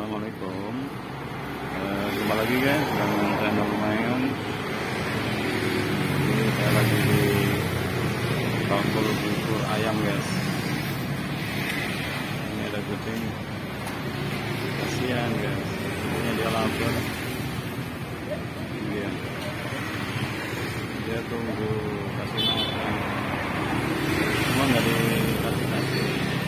Assalamualaikum. Jumpa lagi guys dengan channel Mayong. Ini saya lagi di bubur ayam guys. Ini ada kucing. Kasihan guys. Ini dia lapar. Dia tunggu kasih makan. Cuma nggak dikasih kasih.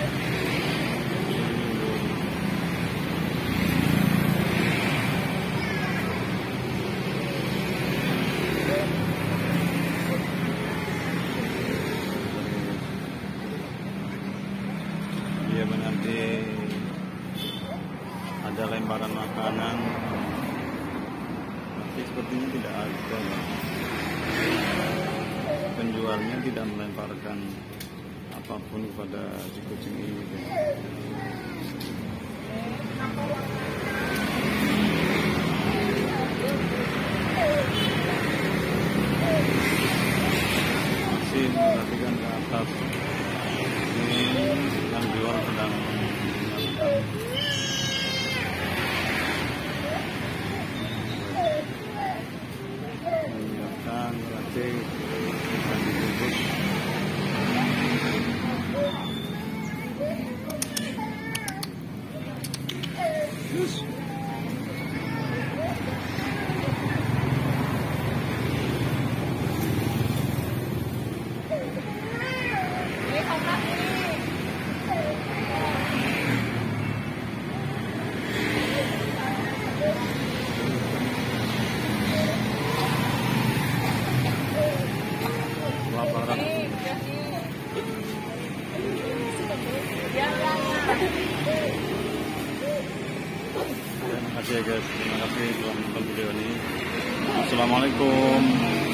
Dia nanti ada lemparan makanan, tapi sepertinya tidak ada. Penjualnya tidak melemparkan apapun kepada si kucing ini. Masih memperhatikan ke atas. Ini yang jual sedang menyiapkan racik dan dibungkus. Kelaparan. Terima kasih ya guys, terima kasih telah menonton video ini. Assalamualaikum.